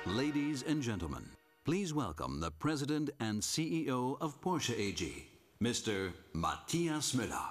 Ladies and gentlemen, please welcome the President and CEO of Porsche AG, Mr. Matthias Müller.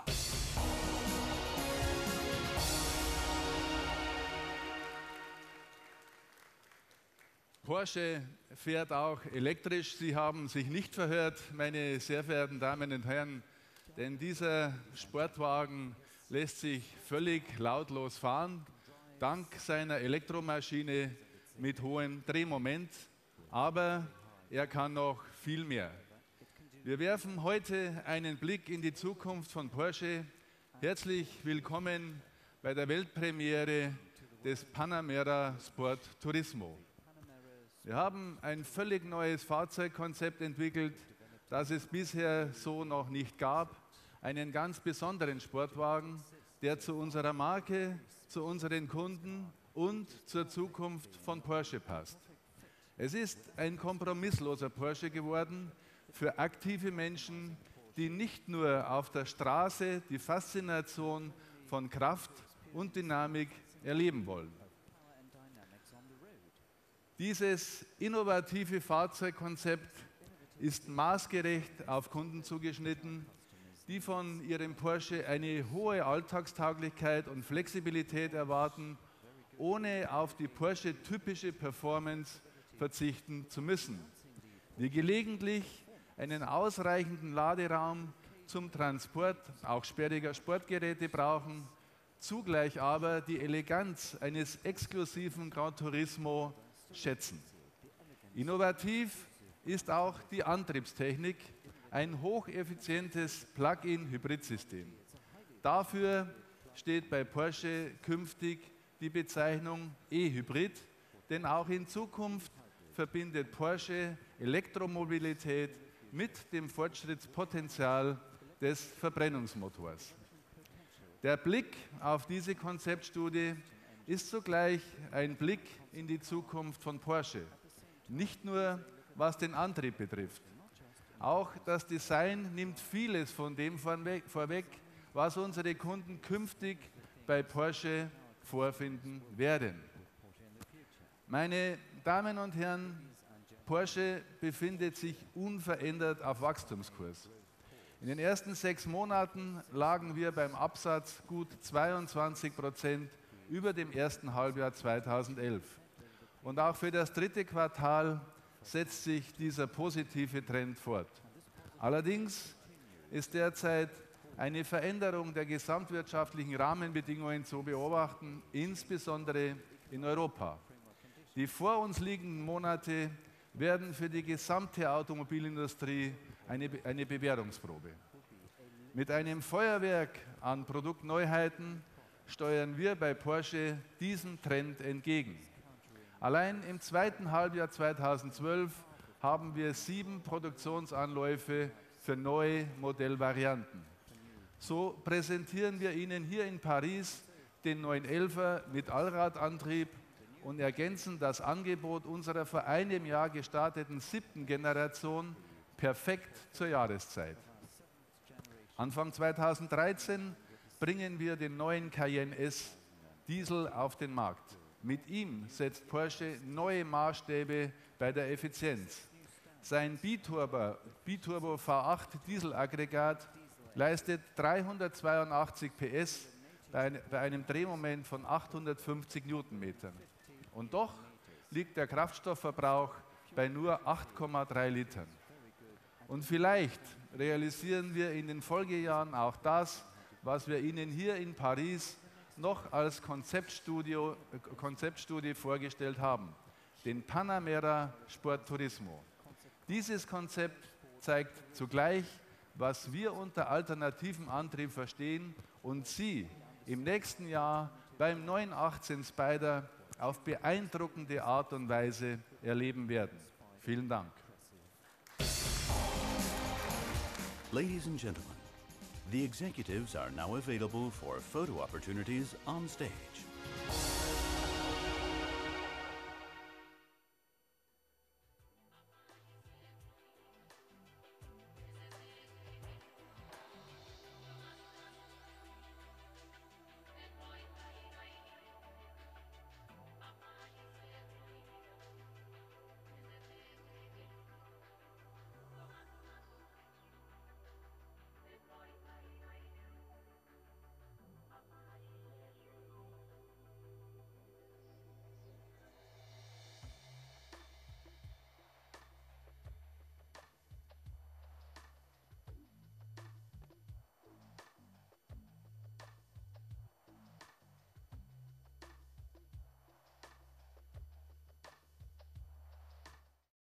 Porsche fährt auch elektrisch. Sie haben sich nicht verhört, meine sehr verehrten Damen und Herren, denn dieser Sportwagen lässt sich völlig lautlos fahren, dank seiner Elektromaschine mit hohem Drehmoment, aber er kann noch viel mehr. Wir werfen heute einen Blick in die Zukunft von Porsche. Herzlich willkommen bei der Weltpremiere des Panamera Sport Turismo. Wir haben ein völlig neues Fahrzeugkonzept entwickelt, das es bisher so noch nicht gab. Einen ganz besonderen Sportwagen, der zu unserer Marke, zu unseren Kunden und zur Zukunft von Porsche passt. Es ist ein kompromissloser Porsche geworden für aktive Menschen, die nicht nur auf der Straße die Faszination von Kraft und Dynamik erleben wollen. Dieses innovative Fahrzeugkonzept ist maßgerecht auf Kunden zugeschnitten, die von ihrem Porsche eine hohe Alltagstauglichkeit und Flexibilität erwarten, ohne auf die Porsche-typische Performance verzichten zu müssen, die gelegentlich einen ausreichenden Laderaum zum Transport auch sperriger Sportgeräte brauchen, zugleich aber die Eleganz eines exklusiven Gran Turismo schätzen. Innovativ ist auch die Antriebstechnik, ein hocheffizientes Plug-in-Hybridsystem. Dafür steht bei Porsche künftig die Bezeichnung E-Hybrid, denn auch in Zukunft verbindet Porsche Elektromobilität mit dem Fortschrittspotenzial des Verbrennungsmotors. Der Blick auf diese Konzeptstudie ist zugleich ein Blick in die Zukunft von Porsche. Nicht nur was den Antrieb betrifft. Auch das Design nimmt vieles von dem vorweg, was unsere Kunden künftig bei Porsche vorfinden werden. Meine Damen und Herren, Porsche befindet sich unverändert auf Wachstumskurs. In den ersten 6 Monaten lagen wir beim Absatz gut 22% über dem ersten Halbjahr 2011. Und auch für das 3. Quartal setzt sich dieser positive Trend fort. Allerdings ist derzeit eine Veränderung der gesamtwirtschaftlichen Rahmenbedingungen zu beobachten, insbesondere in Europa. Die vor uns liegenden Monate werden für die gesamte Automobilindustrie eine Bewährungsprobe. Mit einem Feuerwerk an Produktneuheiten steuern wir bei Porsche diesem Trend entgegen. Allein im 2. Halbjahr 2012 haben wir 7 Produktionsanläufe für neue Modellvarianten. So präsentieren wir Ihnen hier in Paris den 911er mit Allradantrieb und ergänzen das Angebot unserer vor einem Jahr gestarteten 7. Generation perfekt zur Jahreszeit. Anfang 2013 bringen wir den neuen Cayenne S Diesel auf den Markt. Mit ihm setzt Porsche neue Maßstäbe bei der Effizienz. Sein Biturbo V8 Dieselaggregat leistet 382 PS bei einem Drehmoment von 850 Newtonmetern. Und doch liegt der Kraftstoffverbrauch bei nur 8,3 Litern. Und vielleicht realisieren wir in den Folgejahren auch das, was wir Ihnen hier in Paris noch als Konzeptstudie vorgestellt haben, den Panamera Sport Turismo. Dieses Konzept zeigt zugleich, was wir unter alternativem Antrieb verstehen und Sie im nächsten Jahr beim 918 Spyder auf beeindruckende Art und Weise erleben werden. Vielen Dank. Ladies and gentlemen, the executives are now available for photo opportunities on stage.